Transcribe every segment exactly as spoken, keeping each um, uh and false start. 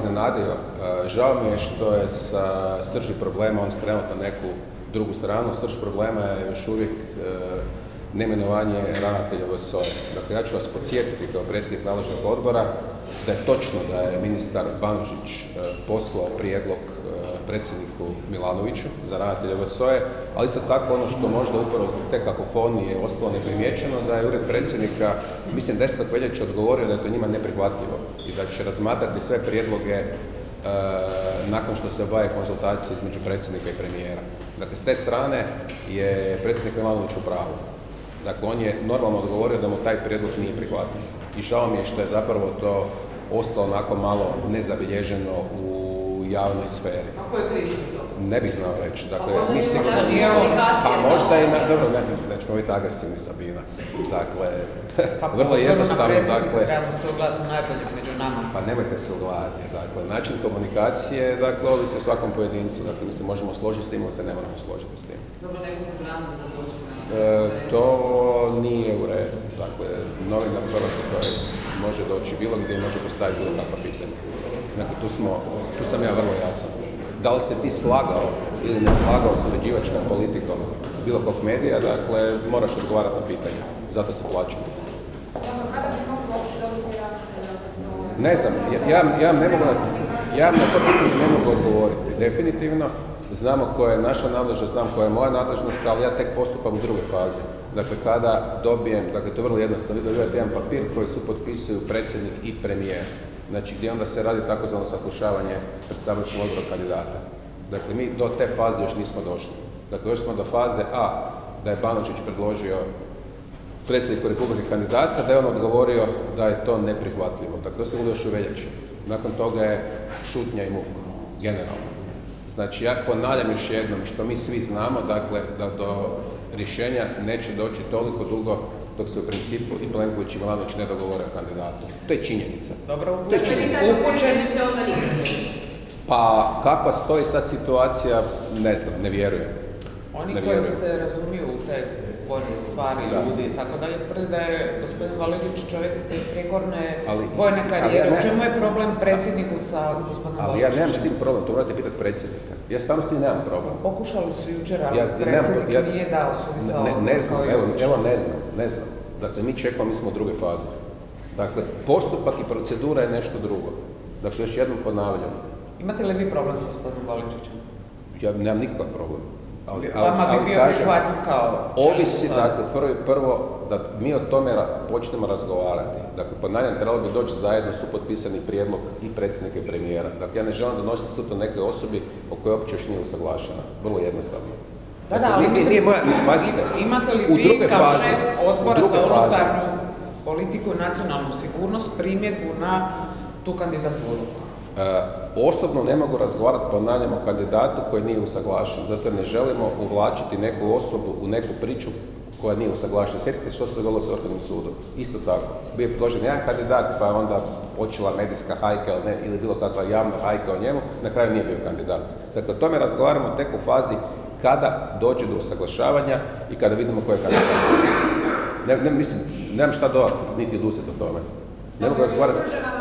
iznenadio. Žao mi je što je sa srži problema on skrenuo na neku drugu stranu. Srž problema je još uvijek neimenovanje ravnatelja V S O E. Dakle, ja ću vas podsjetiti kao predsjednik nalažnog odbora da je točno da je ministar Banožić poslao prijedlog predsjedniku Milanoviću za ravnatelja V S O E, ali isto tako ono što možda upravo zbog te kakofonije je ostalo neprimjećeno, da je ured predsjednika, mislim desetog veljače odgovorio da je to njima neprihvatljivo i da će razmatrati sve prijedloge e, nakon što se obave konzultacije između predsjednika i premijera. Dakle, s te strane je predsjednik Milanović u pravu. Dakle, on je normalno odgovorio da mu taj prijedlog nije prihvatljiv. I žao mi je što je zapravo to ostalo onako malo nezabilježeno u javnoj sferi. A ko je kriv to? Ne bih znao reći. Dakle, mi sigurno nismo... Pa možda i na... Dobro, ne, nećemo biti agresivni, Sabina. Dakle, vrlo jednostavno, dakle... Trebamo se ugledati u najboljeg među nama. Pa nemojte se ugledati. Dakle, način komunikacije, dakle, ovisi o svakom pojedincu. Dakle, mi se možemo složiti s tim, ali se ne moramo složiti s tim. Dobro, neku zabranu da dođe na... To nije u redu. Dakle, novinar u Hrvatskoj može doći bilo gdje i može postaviti bilo kakva pitanja. Dakle, tu, smo, tu sam ja vrlo jasan. Da li se ti slagao ili ne slagao s uređivačkom politikom bilo kog medija, dakle, moraš odgovarati na pitanje. Zato se plaća. Ne znam, ja, ja, ne mogu, ja na to pitanje ne mogu odgovoriti. Definitivno, znamo koja je naša nadležnost, znam koja je moja nadležnost, ali ja tek postupam u drugoj fazi. Dakle, kada dobijem, dakle, to je vrlo jednostavno, vi dobijate jedan papir koji su potpisuju predsjednik i premijer. Znači, gdje onda se radi takozvano saslušavanje pred saborskim odborom kandidata. Dakle, mi do te faze još nismo došli. Dakle, još smo do faze A, da je Banožić predložio predsjedniku Republike kandidata, da je on odgovorio da je to neprihvatljivo. Dakle, to smo bili još u veljači. Nakon toga je šutnja i muk, generalno. Znači, ja ponavljam još jednom, što mi svi znamo, dakle, da do rješenja neće doći toliko dugo dok se u principu i Plenković i Milanović ne dogovore o kandidatu. To je činjenica. Dobro, to je činjenica. Pa kakva stoji sad situacija, ne znam, ne vjerujem. Oni ne koji vjerujem. Se razumiju u te vojne stvari, da. Ljudi i tako dalje, tvrde da je gospodin Valerić čovjek besprijekorne vojne karijere. Ja u čemu je problem predsjedniku sa gospodinom Valerićem? Ali ja nemam s tim problem, to morate pitati predsjednika. Ja stvarno s tim nemam problem. Pokušali su jučer, ali ja, predsjednik ja, nije dao suvisao ne, ne, ne znam, evo, evo ne znam, ne znam. Dakle, mi čekamo, mi smo u drugoj fazi. Dakle, postupak i procedura je nešto drugo. Dakle, još jednom ponavljam. Imate li vi problem s gospodinom Valerićem? Ja nemam nikakav problem. Ali, ali, Vama bi bio prihvatljiv kao... Ovisi, dakle, prvo, prvo da mi o tome počnemo razgovarati. Dakle, ponavljam, trebalo bi doći zajedno su potpisani prijedlog i predsjednika i premijera. Dakle, ja ne želim donositi sud o nekoj osobi o kojoj uopće još nije usaglašena. Vrlo jednostavno. Da, da, ali nije, nije moja, pazite, imate li vi kao šef odbora za unutarnju politiku i nacionalnu sigurnost primjedbu na tu kandidaturu? E, osobno ne mogu razgovarati, ponavljam, o kandidatu koji nije usaglašen, zato jer ne želimo uvlačiti neku osobu u neku priču koja nije usaglašena. Sjetite što se dogodilo s Vrhovnim sudom. Isto tako. Bio je predložen jedan kandidat, pa je onda počela medijska hajka ili, ne, ili bilo kakva javna hajka o njemu, na kraju nije bio kandidat. Dakle, o tome razgovaramo tek u fazi kada dođe do usaglašavanja i kada vidimo ko je kandidat. Ne, ne, mislim, nemam šta dodati, niti oduzeti o tome. Ne mogu razgovarati.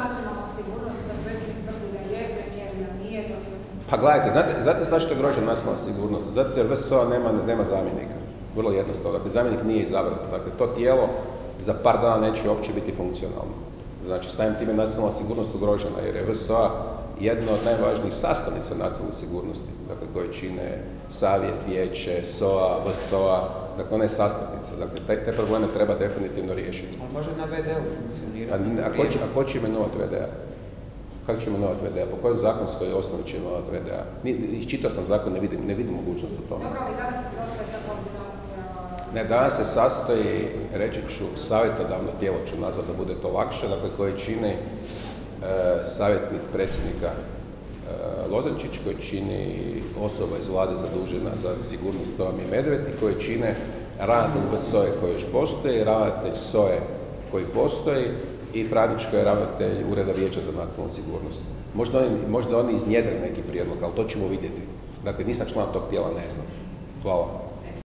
Pa gledajte, znate, znate zašto je grožena nacionalna sigurnost? Zato jer V S O A nema, nema zamjenika. Vrlo jednostavno. Dakle, zamjenik nije izabran. Dakle, to tijelo za par dana neće uopće biti funkcionalno. Znači, samim time je nacionalna sigurnost ugrožena, jer je V S O A jedna od najvažnijih sastavnica nacionalne sigurnosti, dakle, koje čine Savjet, Vijeće, S O A, V S O A, dakle, ona je sastavnica. Dakle, te, te probleme treba definitivno riješiti. On može na V D-u funkcionirati. A, a, ko će, a ko će imenovati V D-a? Kako će imenovati V D-a? Po kojoj zakonskoj osnovi će imenovati V D-a? Iščitao sam zakon, ne vidim, ne vidim mogućnost u tome. Dobro, ali danas se sastoji ta koordinacija? Ne, danas se sastoji, reći ću, savjetodavno tijelo ću nazvati da bude to lakše, dakle, koje čini e, savjetnik predsjednika e, Lozančić, koji čini osoba iz vlade zadužena za sigurnost, to vam je Medved, i koji čine ravnatelj V S O E koji još postoji, ravnatelj S O E koji postoji, i Franić koji je ravnatelj Ureda Vijeća za nacionalnu sigurnost. Možda oni, možda oni iznjedre neki prijedlog, ali to ćemo vidjeti. Dakle, nisam član tog tijela, ne znam. Hvala.